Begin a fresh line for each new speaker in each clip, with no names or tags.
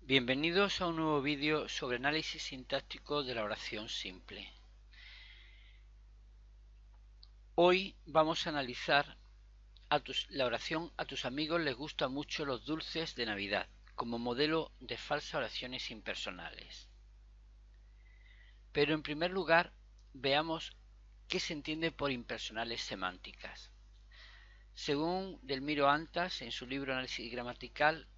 Bienvenidos a un nuevo vídeo sobre análisis sintáctico de la oración simple. Hoy vamos a analizar la oración "a tus amigos les gustan mucho los dulces de Navidad" como modelo de falsas oraciones impersonales. Pero en primer lugar, veamos qué se entiende por impersonales semánticas. Según Delmiro Antas, en su libro Análisis Gramatical,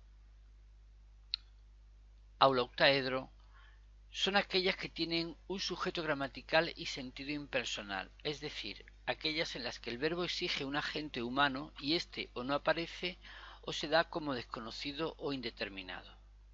Aula Octaedro, son aquellas que tienen un sujeto gramatical y sentido impersonal, es decir, aquellas en las que el verbo exige un agente humano y éste o no aparece o se da como desconocido o indeterminado.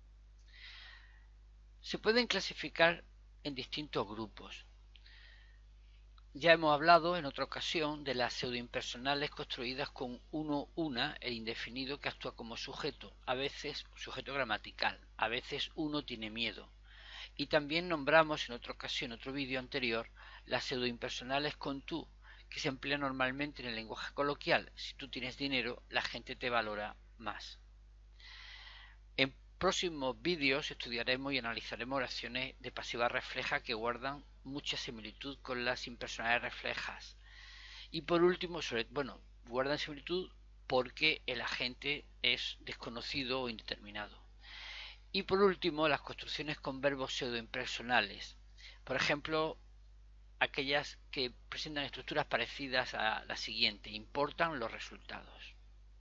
Se pueden clasificar en distintos grupos. Ya hemos hablado en otra ocasión de las pseudoimpersonales construidas con uno, una, el indefinido que actúa como sujeto, a veces sujeto gramatical, a veces uno tiene miedo. Y también nombramos en otra ocasión, en otro vídeo anterior, las pseudoimpersonales con tú, que se emplean normalmente en el lenguaje coloquial. Si tú tienes dinero, la gente te valora más. En próximos vídeos estudiaremos y analizaremos oraciones de pasiva refleja que guardan mucha similitud con las impersonales reflejas. Y por último, guardan similitud porque el agente es desconocido o indeterminado. Y por último, las construcciones con verbos pseudoimpersonales. Por ejemplo, aquellas que presentan estructuras parecidas a la siguiente: importan los resultados.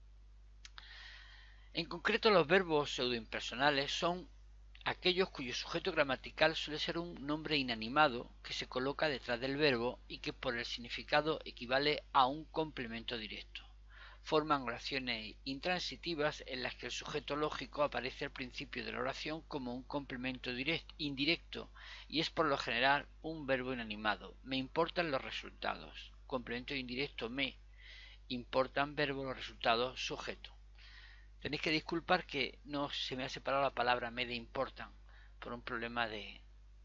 En concreto, los verbos pseudoimpersonales son aquellos cuyo sujeto gramatical suele ser un nombre inanimado que se coloca detrás del verbo y que por el significado equivale a un complemento directo. Forman oraciones intransitivas en las que el sujeto lógico aparece al principio de la oración como un complemento indirecto y es por lo general un verbo inanimado. Me importan los resultados. Complemento indirecto me. Importan verbo los resultados sujeto. Tenéis que disculpar que no se me ha separado la palabra me de importan por un problema de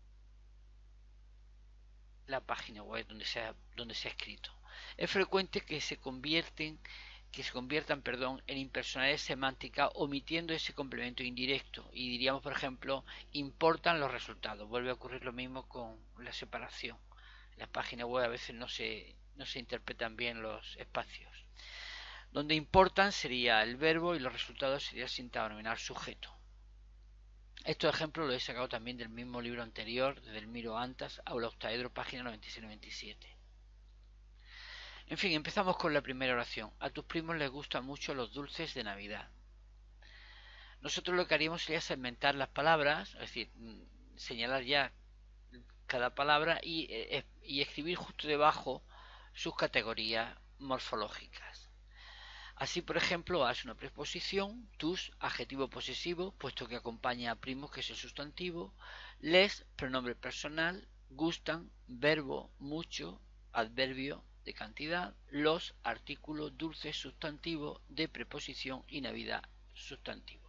la página web donde se ha escrito. Es frecuente que se conviertan en impersonales semánticas omitiendo ese complemento indirecto y diríamos, por ejemplo, importan los resultados. Vuelve a ocurrir lo mismo con la separación. En las páginas web a veces no se interpretan bien los espacios. Donde importan sería el verbo y los resultados sería el sintagma nominal sujeto. Estos ejemplos los he sacado también del mismo libro anterior, de Delmiro Antas, Aula Octaedro, página 96-97. En fin, empezamos con la primera oración. A tus primos les gustan mucho los dulces de Navidad. Nosotros lo que haríamos sería segmentar las palabras, es decir, señalar ya cada palabra y escribir justo debajo sus categorías morfológicas. Así, por ejemplo, a es una preposición, tus, adjetivo posesivo, puesto que acompaña a primos, que es el sustantivo, les, pronombre personal, gustan, verbo, mucho, adverbio de cantidad, los, artículo, dulce, sustantivo, de preposición y Navidad, sustantivo.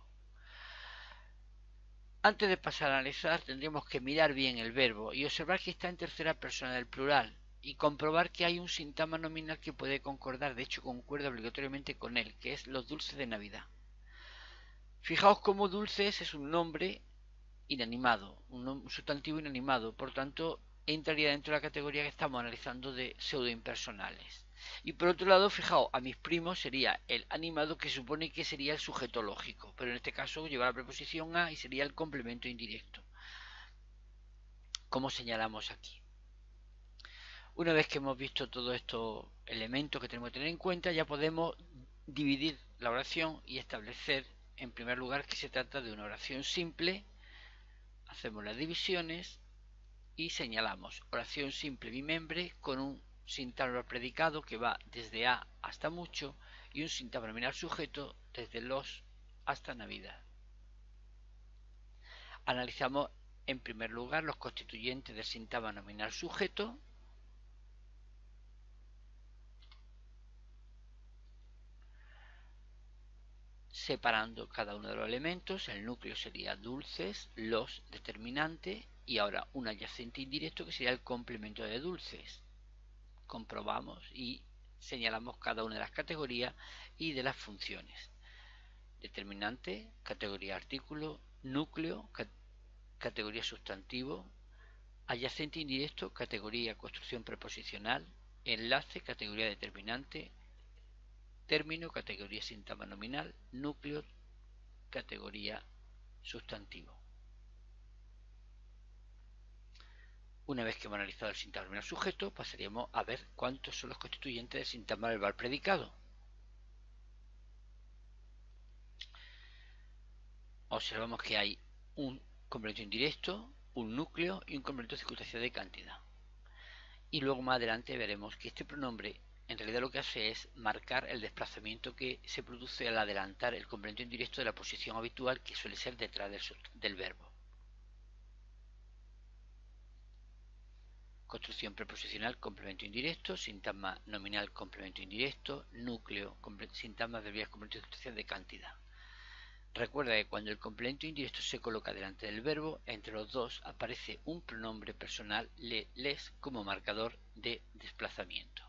Antes de pasar a analizar, tendríamos que mirar bien el verbo y observar que está en tercera persona del plural y comprobar que hay un sintagma nominal que puede concordar, de hecho concuerda obligatoriamente con él, que es los dulces de Navidad. Fijaos cómo dulces es un nombre inanimado, un sustantivo inanimado, por tanto entraría dentro de la categoría que estamos analizando de pseudoimpersonales. Y por otro lado, fijaos, a mis primos sería el animado, que supone que sería el sujeto lógico, pero en este caso lleva la preposición a y sería el complemento indirecto, como señalamos aquí. Una vez que hemos visto todos estos elementos que tenemos que tener en cuenta, ya podemos dividir la oración y establecer, en primer lugar, que se trata de una oración simple. Hacemos las divisiones y señalamos oración simple bimembre con un sintagma predicado que va desde a hasta mucho y un sintagma nominal sujeto desde los hasta Navidad. Analizamos en primer lugar los constituyentes del sintagma nominal sujeto. Separando cada uno de los elementos, el núcleo sería dulces, los determinante y ahora un adyacente indirecto que sería el complemento de dulces. Comprobamos y señalamos cada una de las categorías y de las funciones. Determinante, categoría artículo, núcleo, categoría sustantivo, adyacente indirecto, categoría construcción preposicional, enlace, categoría determinante, término, categoría sintagma nominal, núcleo, categoría sustantivo. Una vez que hemos analizado el sintagma nominal sujeto, pasaríamos a ver cuántos son los constituyentes del sintagma verbal predicado. Observamos que hay un complemento indirecto, un núcleo y un complemento circunstancial de cantidad. Y luego más adelante veremos que este pronombre en realidad lo que hace es marcar el desplazamiento que se produce al adelantar el complemento indirecto de la posición habitual, que suele ser detrás del verbo. Construcción preposicional, complemento indirecto, sintagma nominal, complemento indirecto, núcleo, sintagma verbal, complemento circunstancial de cantidad. Recuerda que cuando el complemento indirecto se coloca delante del verbo, entre los dos aparece un pronombre personal, les, como marcador de desplazamiento.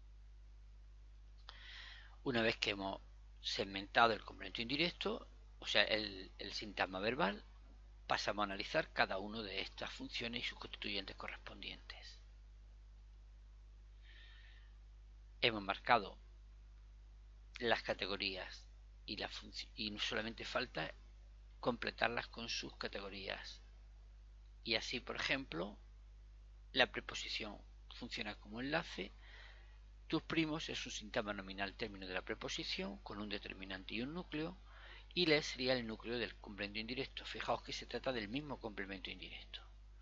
Una vez que hemos segmentado el complemento indirecto, o sea, el sintagma verbal, pasamos a analizar cada una de estas funciones y sus constituyentes correspondientes. Hemos marcado las categorías y no solamente falta completarlas con sus categorías. Y así, por ejemplo, la preposición funciona como enlace. Tus primos es un sintagma nominal término de la preposición con un determinante y un núcleo, y les sería el núcleo del complemento indirecto. Fijaos que se trata del mismo complemento indirecto.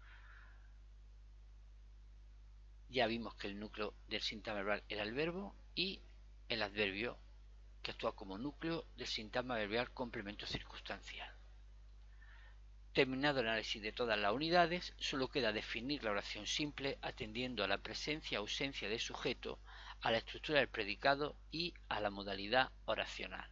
Ya vimos que el núcleo del sintagma verbal era el verbo y el adverbio, que actúa como núcleo del sintagma verbal complemento circunstancial. Terminado el análisis de todas las unidades, solo queda definir la oración simple atendiendo a la presencia o ausencia de sujeto, a la estructura del predicado y a la modalidad oracional.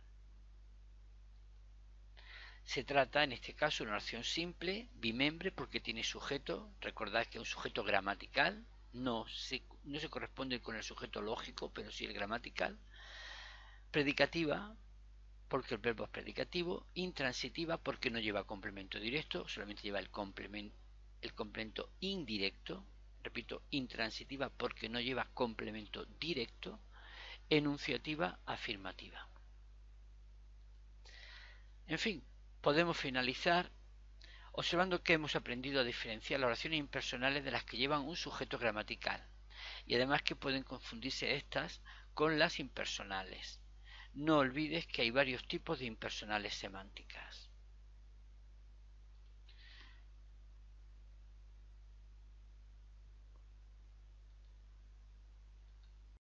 Se trata en este caso de una oración simple, bimembre, porque tiene sujeto. Recordad que es un sujeto gramatical, no se corresponde con el sujeto lógico, pero sí el gramatical. Predicativa, porque el verbo es predicativo. Intransitiva, porque no lleva complemento directo, solamente lleva el complemento indirecto. Repito, intransitiva porque no lleva complemento directo. Enunciativa, afirmativa. En fin, podemos finalizar observando que hemos aprendido a diferenciar las oraciones impersonales de las que llevan un sujeto gramatical, y además que pueden confundirse estas con las impersonales. No olvides que hay varios tipos de impersonales semánticas.